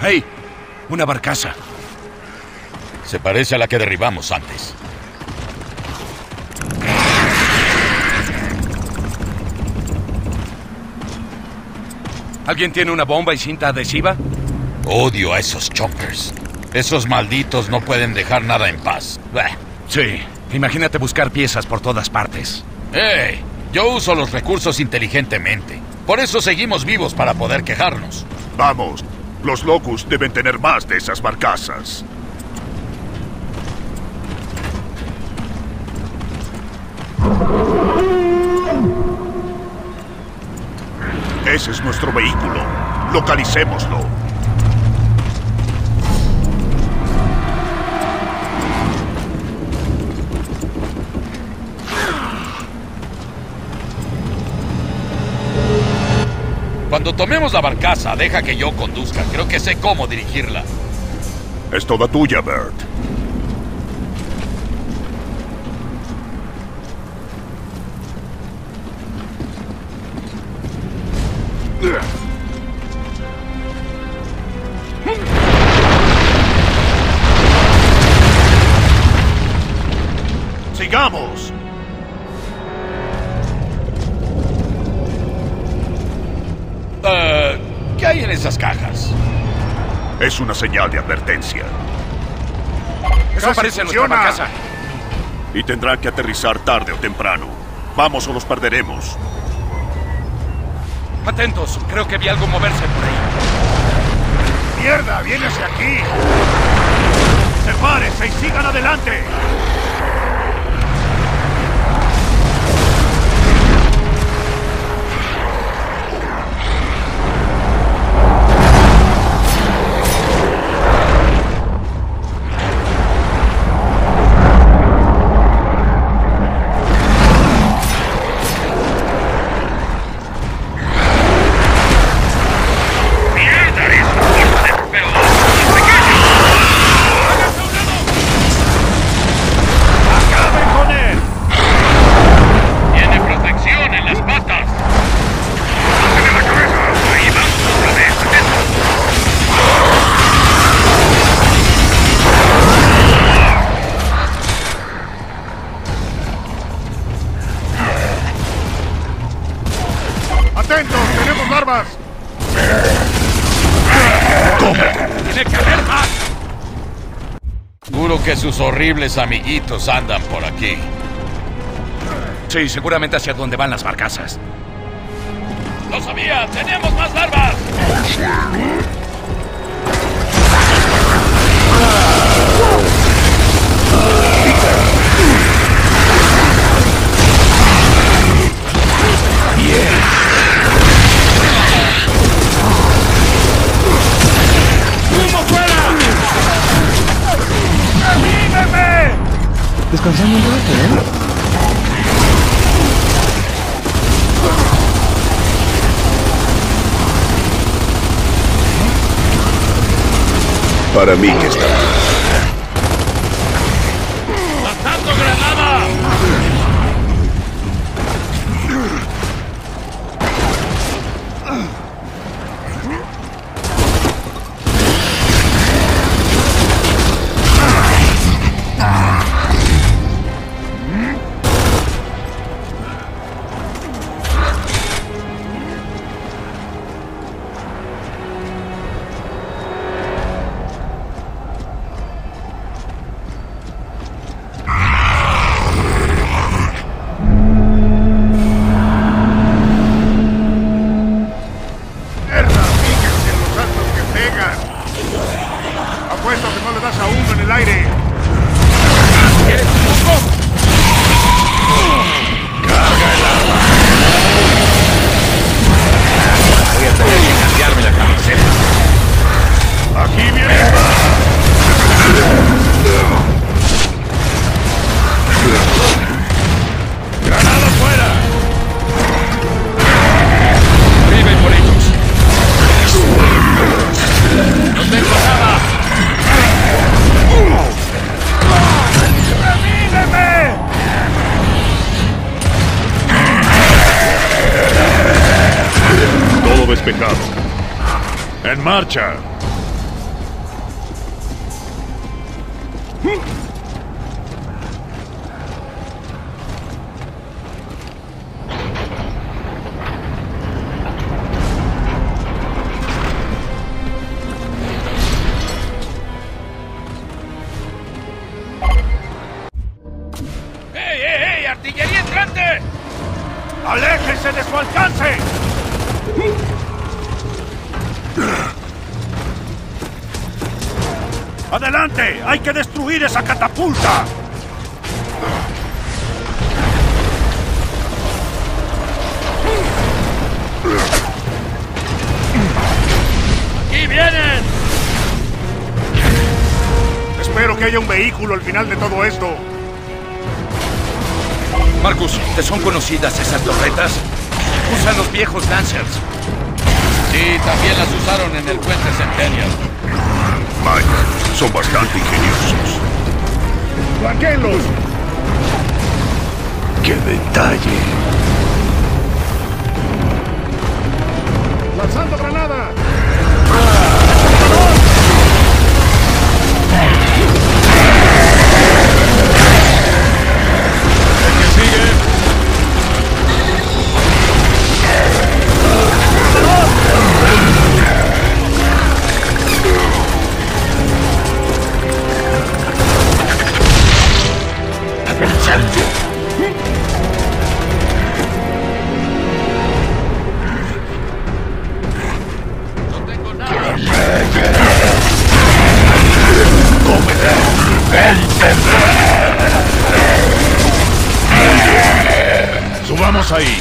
¡Hey! Una barcaza. Se parece a la que derribamos antes. ¿Alguien tiene una bomba y cinta adhesiva? Odio a esos chonkers. Esos malditos no pueden dejar nada en paz. Sí. Imagínate buscar piezas por todas partes. ¡Hey! Yo uso los recursos inteligentemente. Por eso seguimos vivos para poder quejarnos. Vamos. Los Locust deben tener más de esas barcazas. Ese es nuestro vehículo. Localicémoslo. Cuando tomemos la barcaza, deja que yo conduzca. Creo que sé cómo dirigirla. Es toda tuya, Bert. ¡Sigamos! ¿Qué hay en esas cajas? Es una señal de advertencia. Eso parece nuestra barcaza. Y tendrá que aterrizar tarde o temprano. Vamos o nos perderemos. Atentos, creo que vi algo moverse por ahí. ¡Mierda! ¡Viene hacia aquí! ¡Sepárense y sigan adelante! ¡Atentos! ¡Tenemos larvas! ¡Tiene que haber más! Seguro que sus horribles amiguitos andan por aquí. Sí, seguramente hacia donde van las barcazas. ¡Lo sabía! ¡Tenemos más larvas! Descansando un rato, ¿eh? Para mí que está. ¡Lanzando granada! Apuesto que no le das a uno en el aire. ¿Quieres un poco? ¡Carga el arma! Voy a tener que cambiarme la camiseta. ¡Aquí viene! ¡Granada fuera! ¡Arriba y por ellos! ¡No tengo nada! ¡Revíveme! Todo despejado. ¡En marcha! ¡Ey! ¡Artillería entrante! ¡Aléjense de su alcance! ¡Adelante! ¡Hay que destruir esa catapulta! ¡Aquí vienen! Espero que haya un vehículo al final de todo esto. Marcus, ¿te son conocidas esas torretas? Usan los viejos Lancers. Sí, también las usaron en el puente Centennial. Mike, son bastante ingeniosos. ¡Blanqueenlos! ¡Qué detalle! ¡Lanzando granada! No tengo nada. ¡Subamos ahí!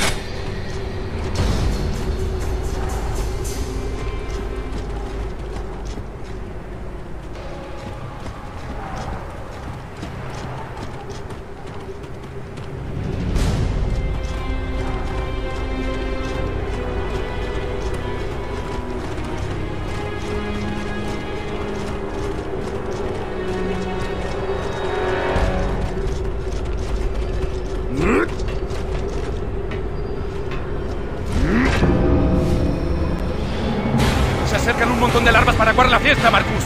Se acercan un montón de larvas para aguar la fiesta, Marcus.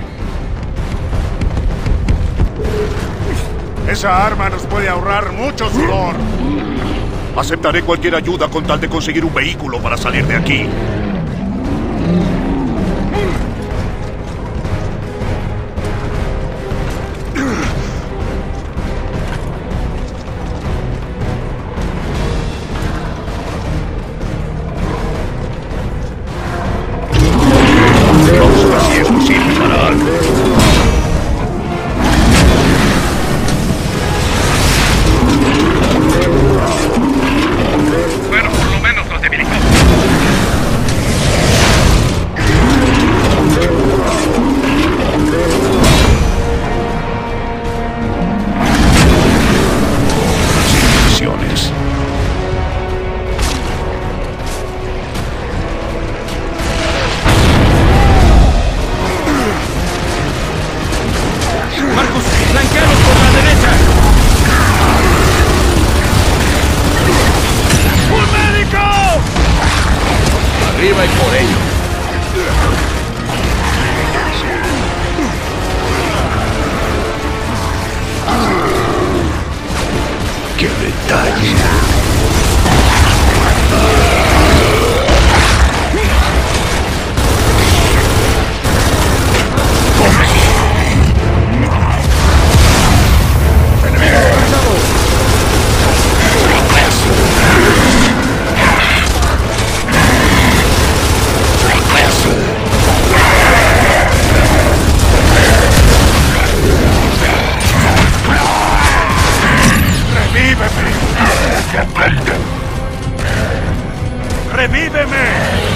Esa arma nos puede ahorrar mucho sudor. Aceptaré cualquier ayuda con tal de conseguir un vehículo para salir de aquí. Vamos a ver si esto sirve para algo. Bueno, por lo menos los debilitamos. Sin divisiones. Marcus, flanqueanos por la derecha. ¡Un médico! Arriba y por ello. ¡Qué detalle! ¡Revíveme!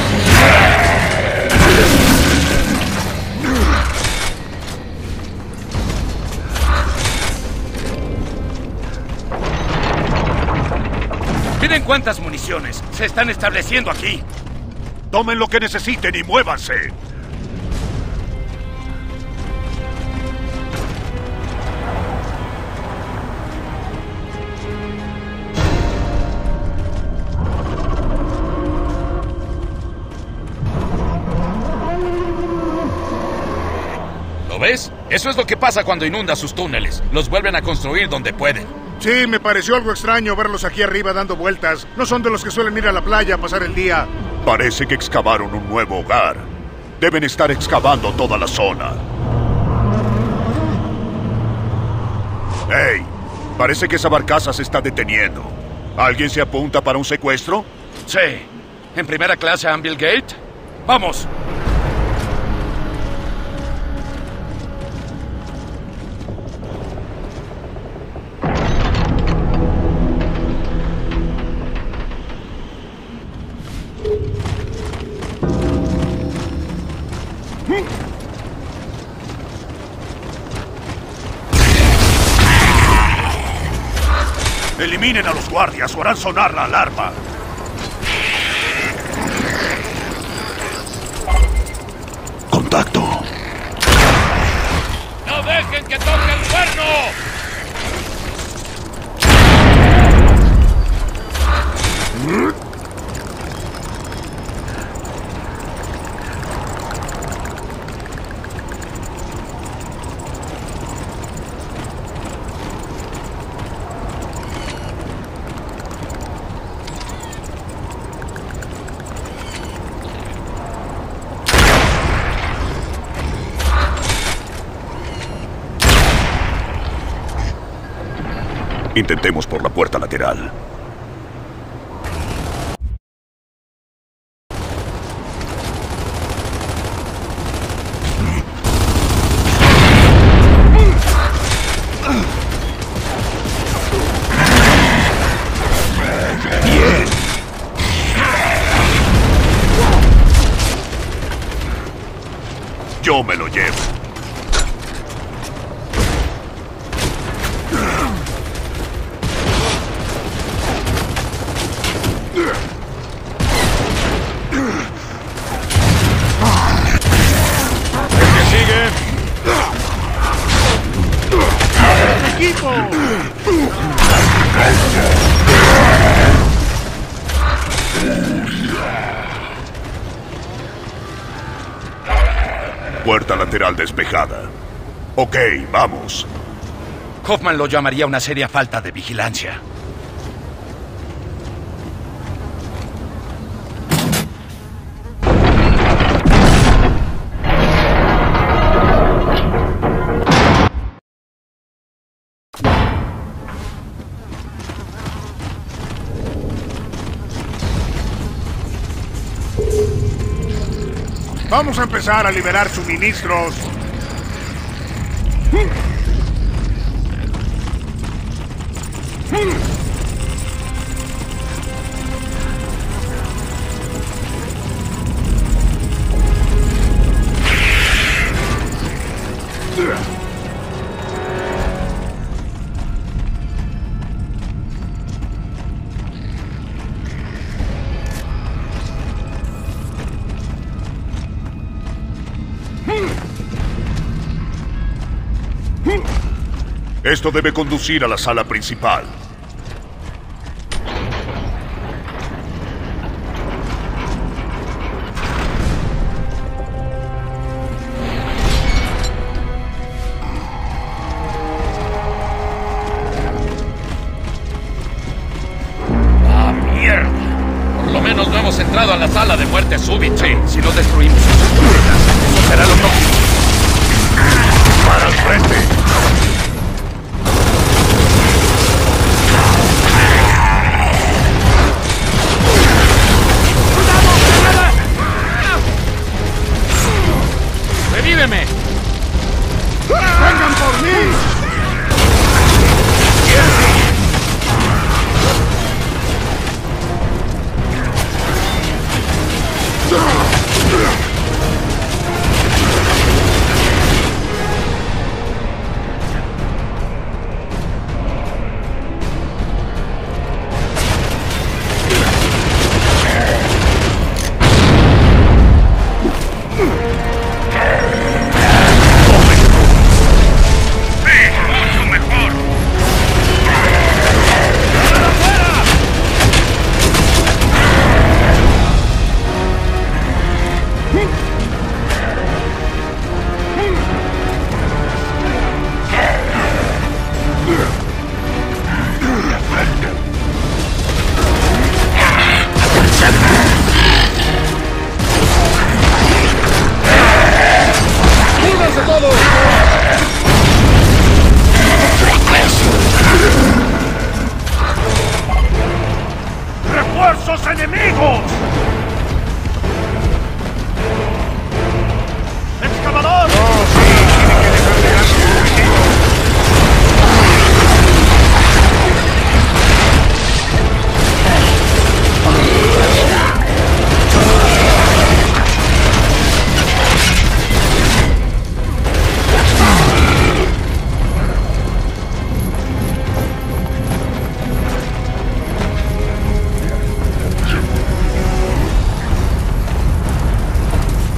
Miren cuántas municiones se están estableciendo aquí. Tomen lo que necesiten y muévanse. ¿Lo ves? Eso es lo que pasa cuando inunda sus túneles. Los vuelven a construir donde pueden. Sí, me pareció algo extraño verlos aquí arriba dando vueltas. No son de los que suelen ir a la playa a pasar el día. Parece que excavaron un nuevo hogar. Deben estar excavando toda la zona. ¡Hey! Parece que esa barcaza se está deteniendo. ¿Alguien se apunta para un secuestro? Sí. ¿En primera clase a Anvil Gate? ¡Vamos! Eliminen a los guardias o harán sonar la alarma. Contacto. ¡No dejen que toque el cuerno! Intentemos por la puerta lateral. Bien. Yo me lo llevo. Puerta lateral despejada. Ok, vamos. Hoffman lo llamaría una seria falta de vigilancia. Vamos a empezar a liberar suministros. Esto debe conducir a la sala principal. ¡Ah, mierda! Por lo menos no hemos entrado a la sala de muerte súbita. Sí, si no destruimos esas turbetas, eso será lo próximo. ¡Para el frente! ¡Revíveme! ¡Vengan por mí!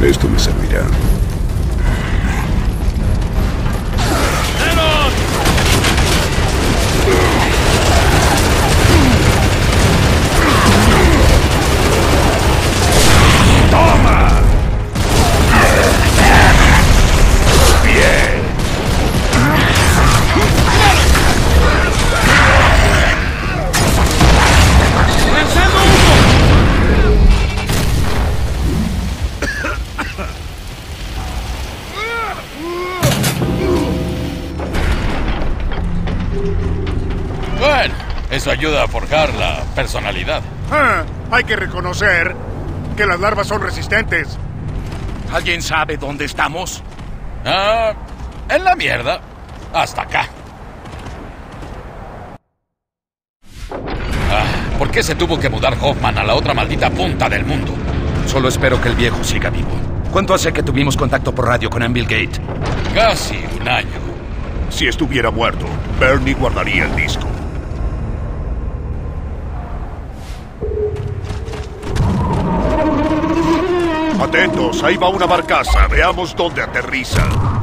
Esto me servirá. Bueno, eso ayuda a forjar la personalidad. Hay que reconocer que las larvas son resistentes. ¿Alguien sabe dónde estamos? En la mierda. Hasta acá. ¿Por qué se tuvo que mudar Hoffman a la otra maldita punta del mundo? Solo espero que el viejo siga vivo. ¿Cuánto hace que tuvimos contacto por radio con Anvil Gate? Casi un año. Si estuviera muerto, Bernie guardaría el disco. Atentos, ahí va una barcaza. Veamos dónde aterriza.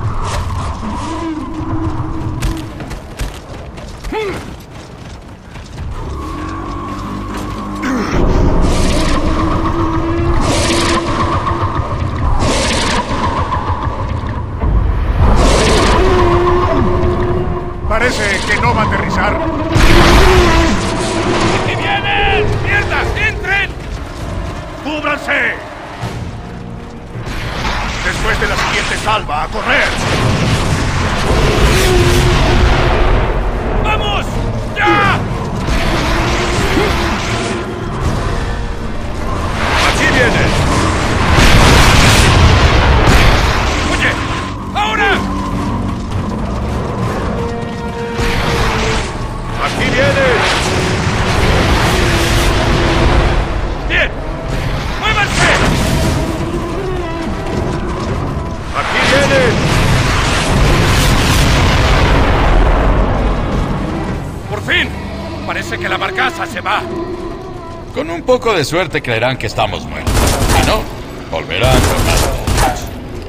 Parece que no va a aterrizar. ¡Aquí vienen! ¡Mierda! ¡Entren! ¡Cúbranse! Después de la siguiente salva, a correr. ¡Vamos! ¡Ya! ¡Aquí viene! ¡Oye! ¡Ahora! ¡Aquí viene! ¡Bien! ¡Muévanse! ¡Aquí viene! ¡Por fin! Parece que la barcaza se va. Con un poco de suerte creerán que estamos muertos. Si no, volverán con más bombas.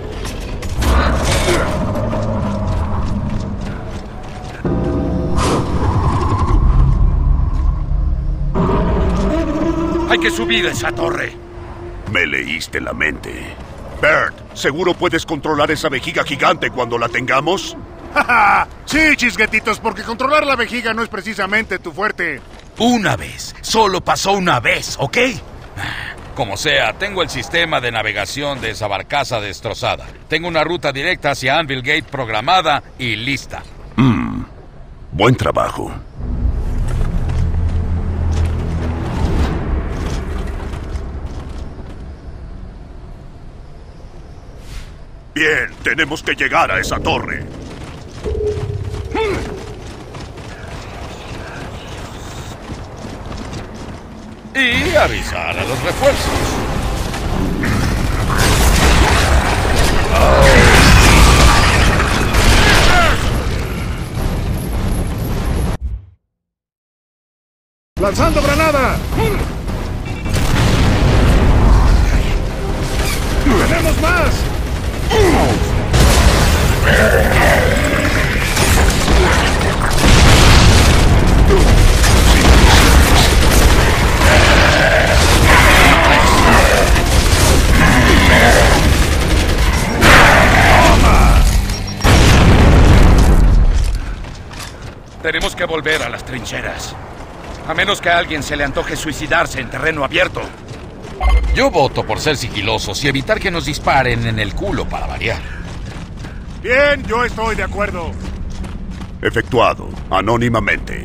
Hay que subir esa torre. Me leíste la mente. Bert, ¿seguro puedes controlar esa vejiga gigante cuando la tengamos? Sí, chisguetitos, porque controlar la vejiga no es precisamente tu fuerte. Una vez. Solo pasó una vez, ¿ok? Como sea, tengo el sistema de navegación de esa barcaza destrozada. Tengo una ruta directa hacia Anvil Gate programada y lista. Buen trabajo. Bien, tenemos que llegar a esa torre. Y avisar a los refuerzos. ¡Lanzando granada! ¡Tenemos más! Tenemos que volver a las trincheras. A menos que a alguien se le antoje suicidarse en terreno abierto. Yo voto por ser sigilosos y evitar que nos disparen en el culo para variar. Bien, yo estoy de acuerdo. Efectuado, anónimamente.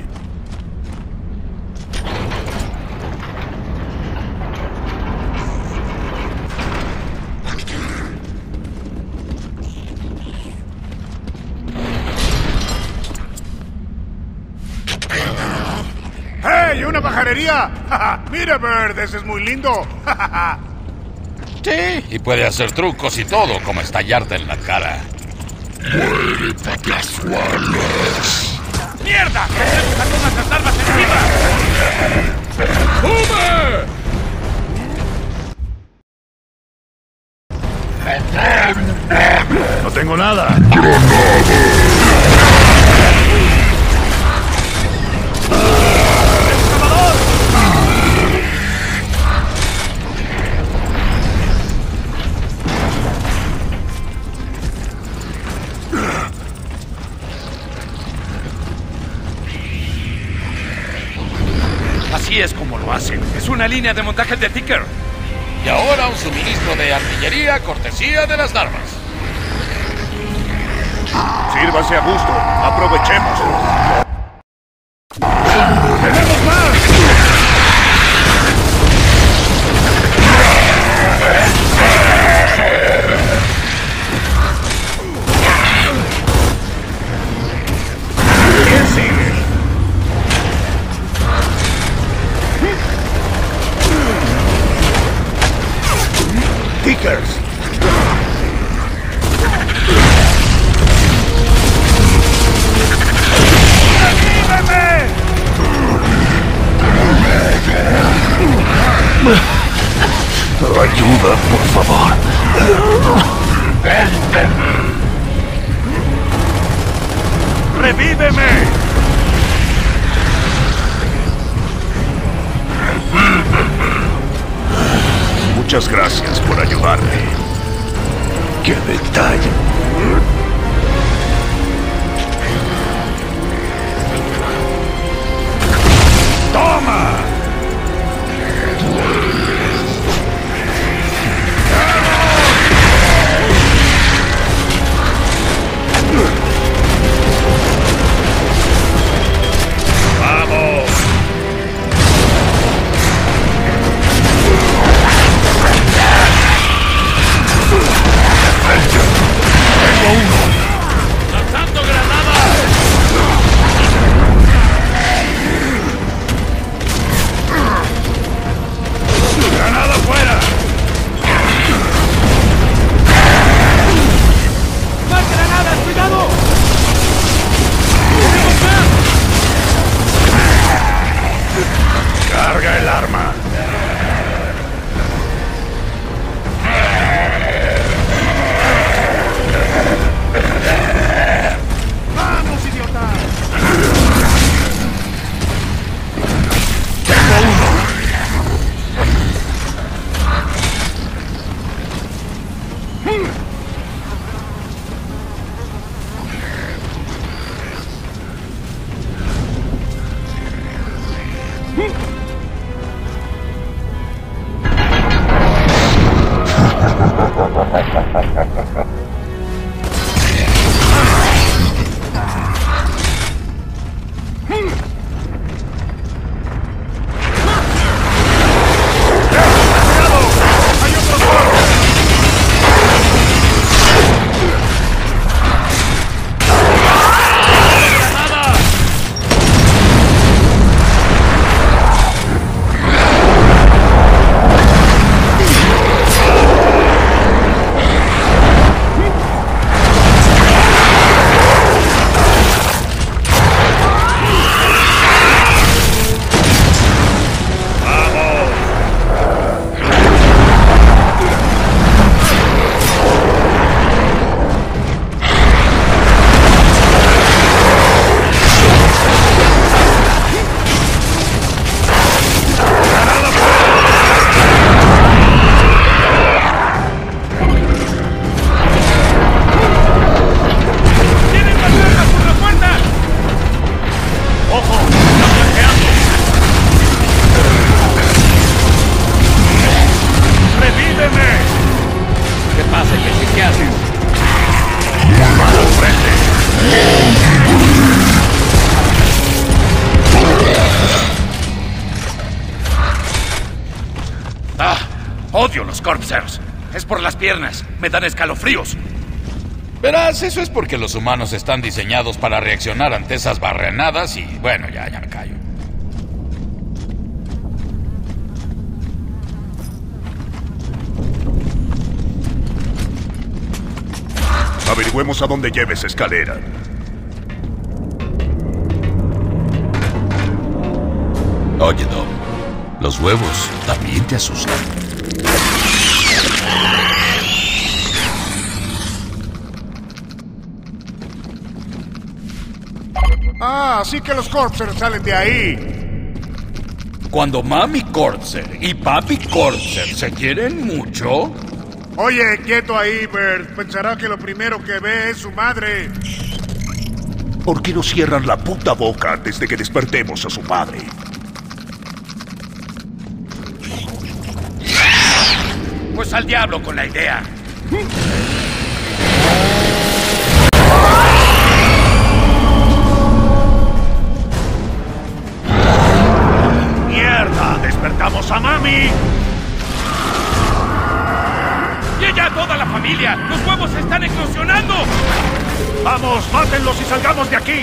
¡Hey! ¡Una pajarería! ¡Mira, Bird! ¡Ese es muy lindo! Sí, y puede hacer trucos y todo, como estallarte en la cara. ¡Mierda! ¡Tenemos a todas las larvas encima! ¡Sube! No tengo nada. Así es como lo hacen. Es una línea de montaje de Ticker. Y ahora un suministro de artillería cortesía de las larvas. Sírvase a gusto. Aprovechemos. ¡Tenemos más! ¿Quién sigue? Tickers. Ayuda, por favor. ¡Revíveme! Muchas gracias por ayudarme. ¡Qué detalle! ¡Toma! ¡Vamos! ¡Lanzando granadas! ¡Granada fuera! ¡Más granadas! ¡Cuidado! ¡Carga el arma! ¡Vamos, idiota! ¡Tengo uno! Odio los Corpsers. Es por las piernas. Me dan escalofríos. Verás, eso es porque los humanos están diseñados para reaccionar ante esas barrenadas y, bueno, ya me callo. Averigüemos a dónde lleva esa escalera. Oye, Dom, los huevos también te asustan. así que los Corpser salen de ahí. Cuando Mami Corpser y Papi Corpser se quieren mucho... Oye, quieto ahí, Bert. Pensará que lo primero que ve es su madre. ¿Por qué no cierran la puta boca antes de que despertemos a su padre? Pues al diablo con la idea. ¡Mierda! ¡Despertamos a Mami! ¡Y ella, toda la familia! ¡Los huevos se están eclosionando! ¡Vamos, mátenlos y salgamos de aquí!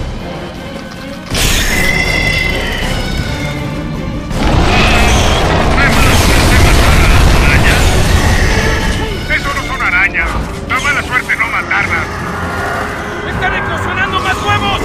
Eso no son arañas. Da mala suerte no matarlas. ¡Están eclosionando más huevos!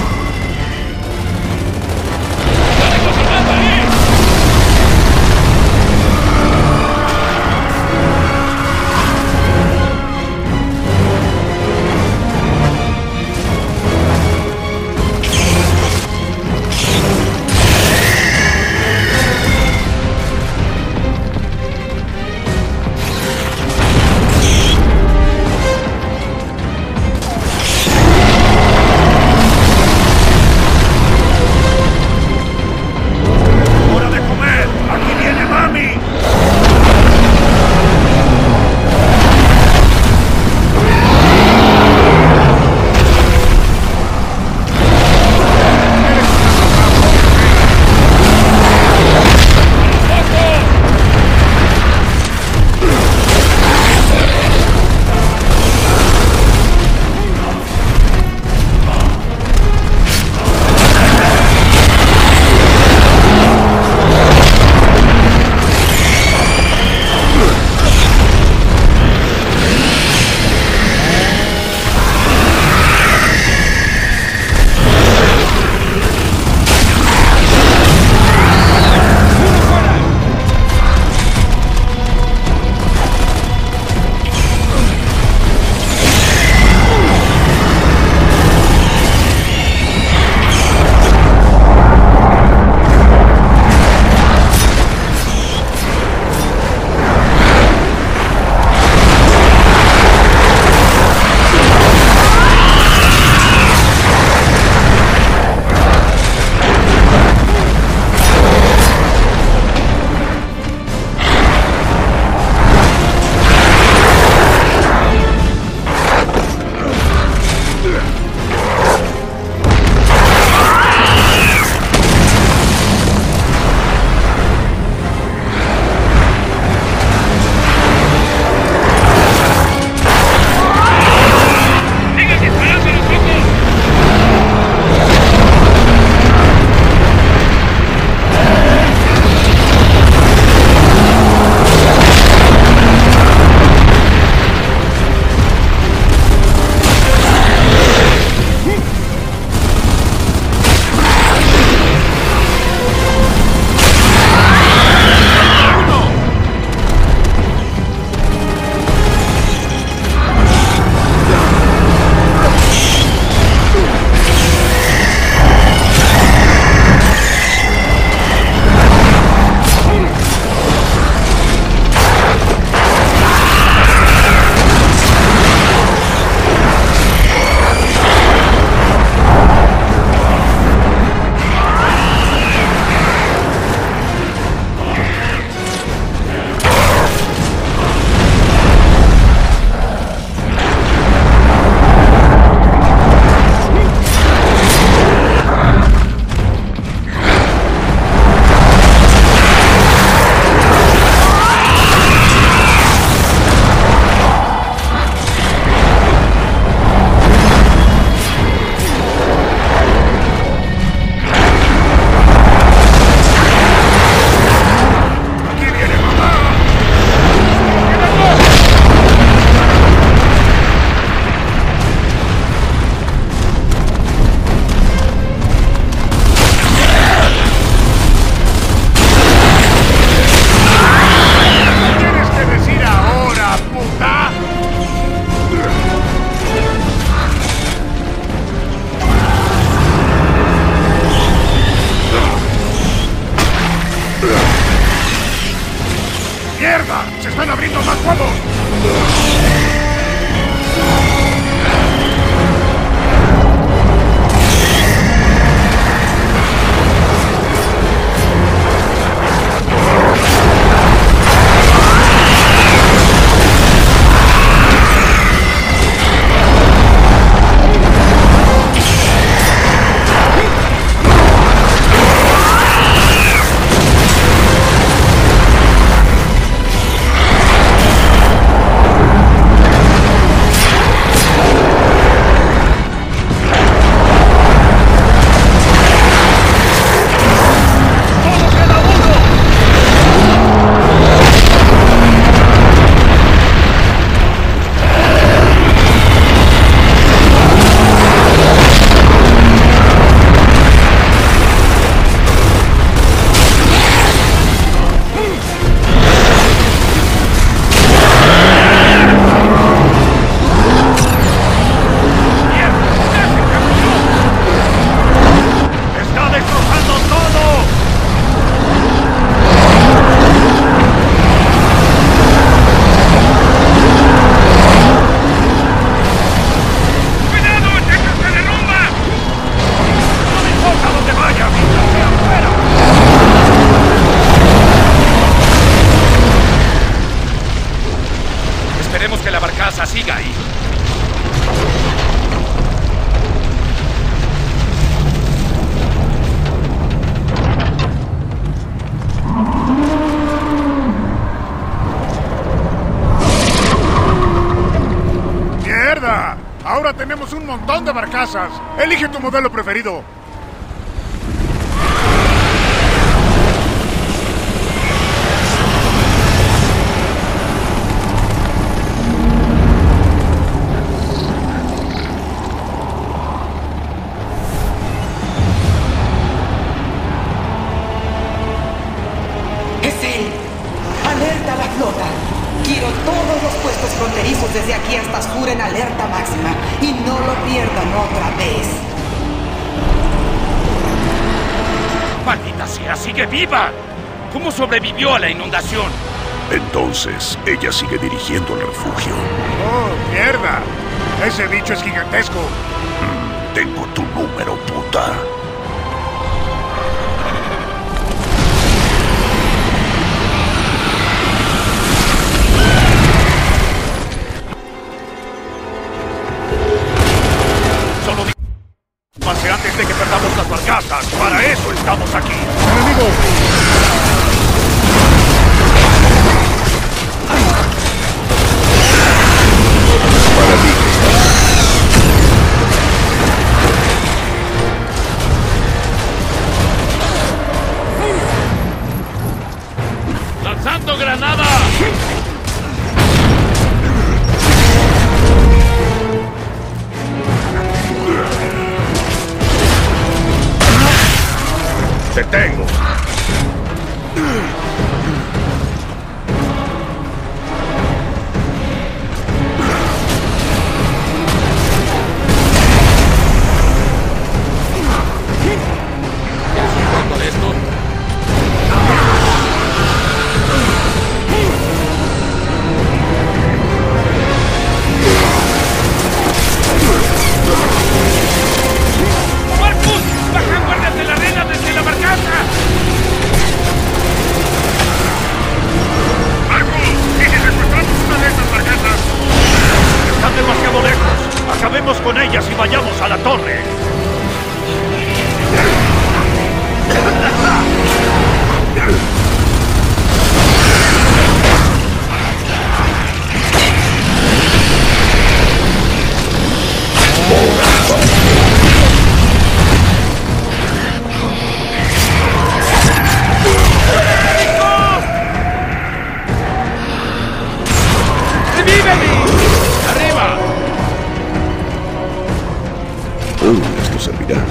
¡Mierda! ¡Se están abriendo más fuegos! Esperemos que la barcaza siga ahí. ¡Mierda! Ahora tenemos un montón de barcazas. Elige tu modelo preferido. ¡Alerta a la flota! Quiero todos los puestos fronterizos desde aquí hasta Sur en alerta máxima. Y no lo pierdan otra vez. ¡Maldita sea! ¡Sigue viva! ¿Cómo sobrevivió a la inundación? Entonces, ella sigue dirigiendo el refugio. ¡Oh, mierda! Ese bicho es gigantesco. Tengo tu número, puta. Pase antes de que perdamos las barcazas. Para eso estamos aquí. ¡Enemigo! Para mí. ¡Lanzando granada! ¡Te tengo! ¿Con esto? ¡Marcus! ¡Baja guardias de la arena desde la barcaza! ¡Marcus! ¡Y si secuestramos una de estas barcazas! ¡Están demasiado lejos! ¡Acabemos con ellas y vayamos a la torre! ¡Arriba! Esto servirá.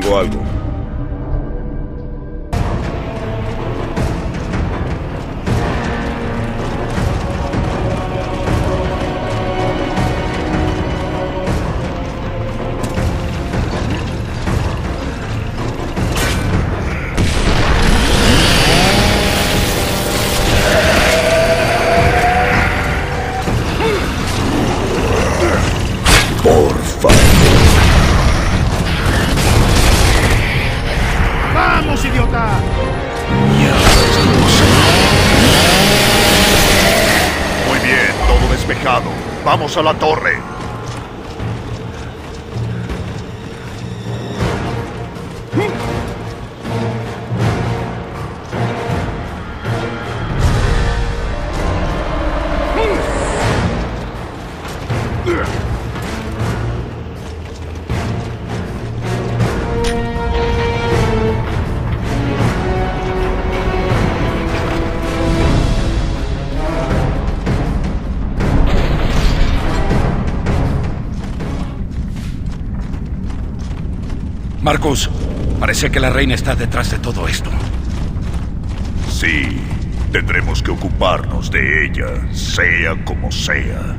Tengo algo. Por favor. ¡Vamos, idiota! Muy bien, todo despejado. Vamos a la torre. Marcus, parece que la reina está detrás de todo esto. Sí, tendremos que ocuparnos de ella, sea como sea.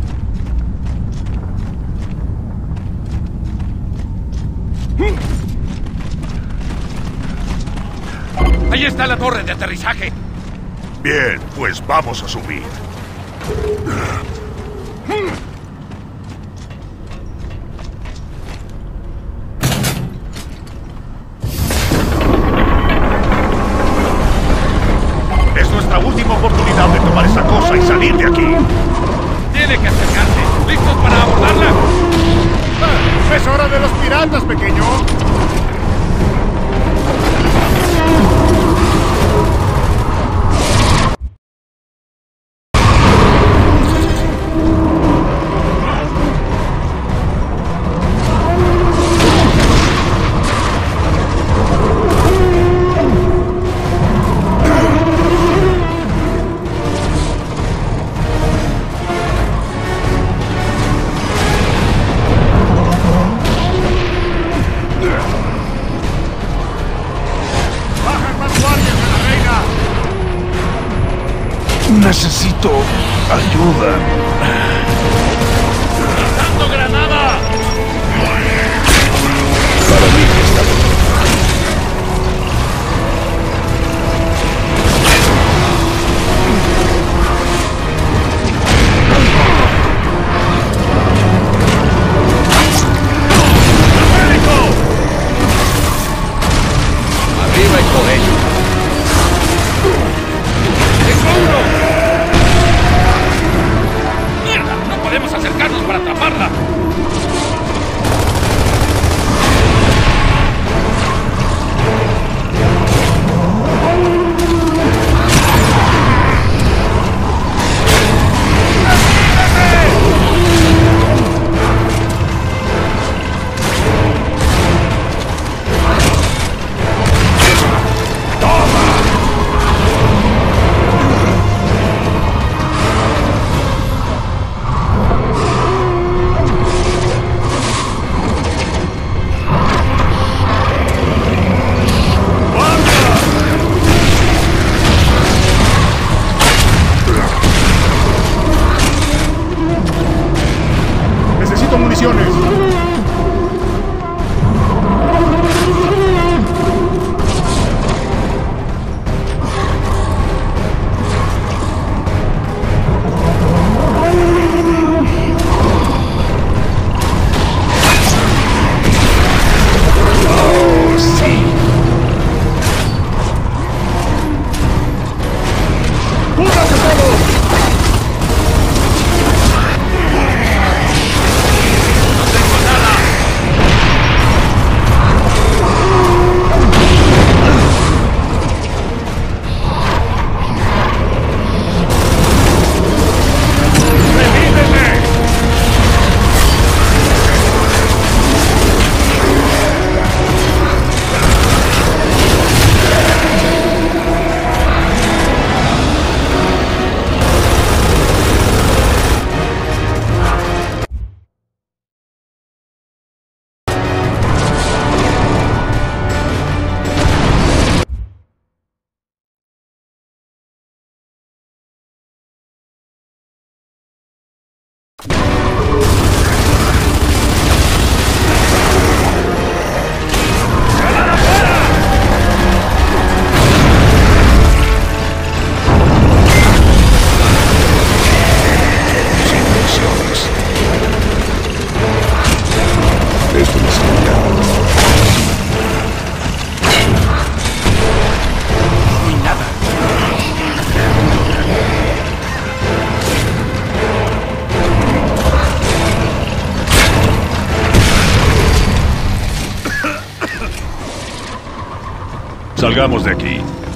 Ahí está la torre de aterrizaje. Bien, pues vamos a subir. Es nuestra última oportunidad de tomar esa cosa y salir de aquí. Tiene que acercarse. ¿Listos para abordarla? ¡Es hora de los piratas, pequeño! Necesito ayuda. ¡Lanzando granada! Para mí está bien. ¡Arriba y por ello! ¡Tengo uno! salgamos de aquí.